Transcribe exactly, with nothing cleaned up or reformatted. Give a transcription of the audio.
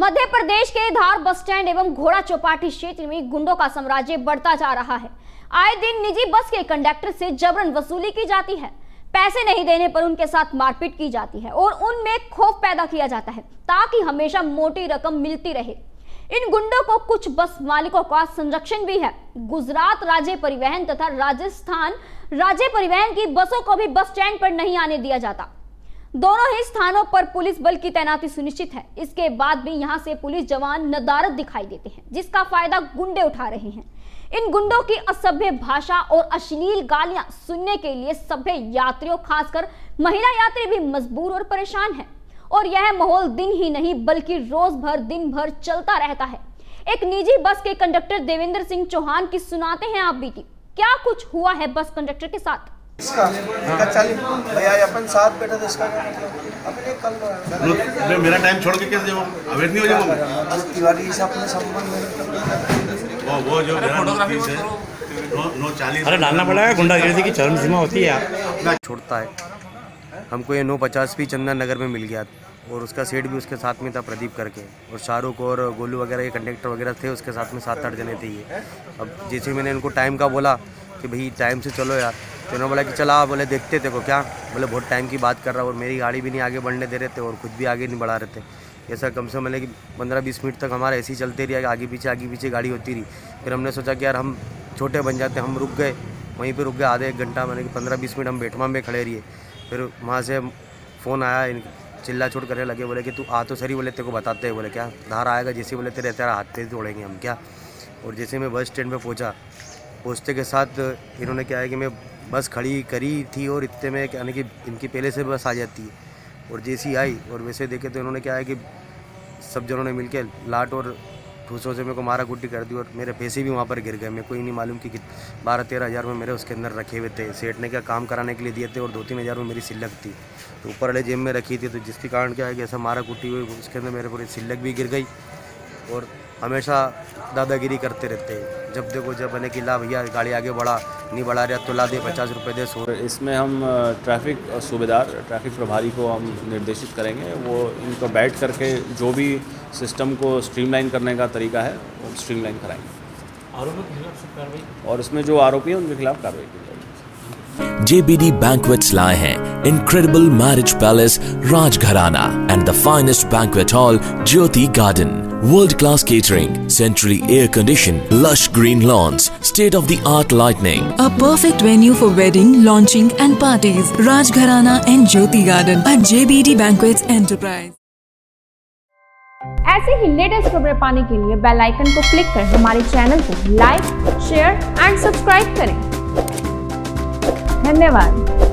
मध्य प्रदेश के धार bus stand एवं घोड़ा चौपाटी क्षेत्र में गुंडों का साम्राज्य बढ़ता जा रहा है। आए दिन निजी बस के कंडक्टर से जबरन वसूली की जाती है। पैसे नहीं देने पर उनके साथ मारपीट की जाती है और उनमें खौफ पैदा किया जाता है ताकि हमेशा मोटी रकम मिलती रहे। इन गुंडों को कुछ बस मालिकों का संरक्षण भी है। गुजरात राज्य परिवहन तथा राजस्थान राज्य परिवहन की बसों को भी बस स्टैंड पर नहीं आने दिया जाता। दोनों ही स्थानों पर पुलिस बल की तैनाती सुनिश्चित है। इसके बाद भी यहां से पुलिस जवान नदारद दिखाई देते हैं, जिसका फायदा गुंडे उठा रहे हैं। इन गुंडों की असभ्य भाषा और अश्लील गालियां सुनने के लिए सभ्य यात्रियों, खासकर महिला यात्री भी मजबूर और परेशान हैं। और यह माहौल दिन ही नहीं बल्कि रोज भर दिन भर चलता रहता है। एक निजी बस के कंडक्टर देवेंद्र सिंह चौहान की सुनाते हैं आप बीती। क्या कुछ हुआ है बस कंडक्टर के साथ। इसका इसका चालीस भैया अपन साथ बैठे थे, इसका अपने कल मैं मेरा टाइम छोड़ के कैसे जाऊँ, अवेट नहीं हो जाऊँगा। तिवारी से अपने संबंध में वो वो जो फोटोग्राफी है नो नो चालीस अरे डालना पड़ेगा। गुंडागिरी की चरम सीमा होती है यार। छोड़ता है हमको ये नौ पचास भी चंदन नगर में मिल गया और उसका सेट भी उसके साथ में था प्रदीप करके, और शाहरुख और गोलू वगैरह ये कंडक्टर वगैरह थे उसके साथ में सात आठ जने थे ये। अब जैसे मैंने इनको टाइम का बोला कि भाई टाइम से चलो यार, तो इन्होंने बोला कि चला, बोले देखते थे को क्या, बोले बहुत टाइम की बात कर रहा, और मेरी गाड़ी भी नहीं आगे बढ़ने दे रहे थे और खुद भी आगे नहीं बढ़ा रहे थे। ऐसा कम से कम मतलब कि पंद्रह बीस मिनट तक हमारा ऐसे ही चलते रहा, आगे पीछे आगे पीछे गाड़ी होती रही। फिर हमने सोचा कि यार हम छोटे बन जाते, हम रुक गए, वहीं पर रुक गए आधे एक घंटा, मैंने कि पंद्रह बीस मिनट हम बेटमा में खड़े रहिए। फिर वहाँ से फ़ोन आया, चिल्ला चोट करने लगे, बोले कि तू आ तो सही, बोले तेरे को बताते हैं, बोले क्या धार आएगा, जैसे बोले तेरे तेरा हाथ पे तोड़ेंगे हम क्या। और जैसे मैं बस स्टैंड पे पहुंचा, पहुंचते के साथ इन्होंने क्या है कि मैं बस खड़ी करी थी और इतने में यानी कि इनकी पहले से बस आ जाती है, और जैसी आई और वैसे देखे तो इन्होंने क्या है कि सब जनों ने मिलके लाट और ठूसों से मेरे को मारा कुट्टी कर दी और मेरे पैसे भी वहाँ पर गिर गए। मेरे को ही नहीं मालूम कि बारह तेरह हज़ार में मेरे उसके अंदर रखे हुए थे, सेठ ने क्या काम कराने के लिए दिए थे, और दो तीन हज़ार में मेरी सिल्लक थी तो ऊपर वाले जेब में रखी थी, तो जिसके कारण क्या है कि ऐसा मारा कुट्टी हुई, उसके अंदर मेरे पूरी सिल्लक भी गिर गई। और हमेशा दादागिरी करते रहते हैं, जब देखो जब बने कि ला भैया गाड़ी आगे बढ़ा, नहीं बढ़ा रहा तो ला दे पचास रुपये दे सौ। इसमें हम ट्रैफिक सूबेदार ट्रैफिक प्रभारी को हम निर्देशित करेंगे, वो इनको बैठ करके जो भी सिस्टम को स्ट्रीमलाइन करने का तरीका है वो स्ट्रीमलाइन कराएंगे। आरोपियों के खिलाफ सब कार्रवाई, और इसमें जो आरोपी हैं उनके खिलाफ कार्रवाई की जाएगी। J B D Banquets लाए हैं Incredible Marriage Palace Rajgharana and the finest banquet hall Jyoti Garden. World-class catering, centrally air-conditioned, lush green lawns, state-of-the-art lighting. A perfect venue for wedding, launching and parties. Rajgharana and Jyoti Garden at J B D Banquets Enterprise. ऐसे ही latest खबरें पाने के लिए bell icon को click कर हमारे channel को like, share and subscribe करें। धन्यवाद।